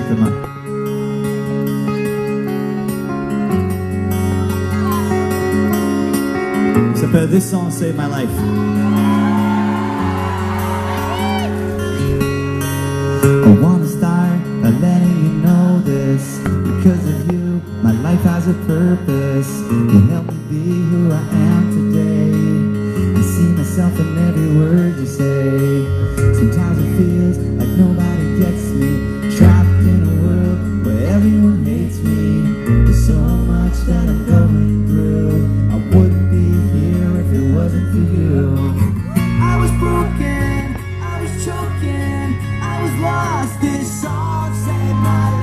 lift them up. So this song saved my life. I wanna start by letting you know this. Because of you, my life has a purpose. You help me be who I am today. I see myself in every word you say. Sometimes it feels like nobody gets me. Trapped in a world where everyone hates me. There's so much that I'm going through. I wouldn't be here if it wasn't for you. I was broken, I was choking, I was lost. This song saved my life.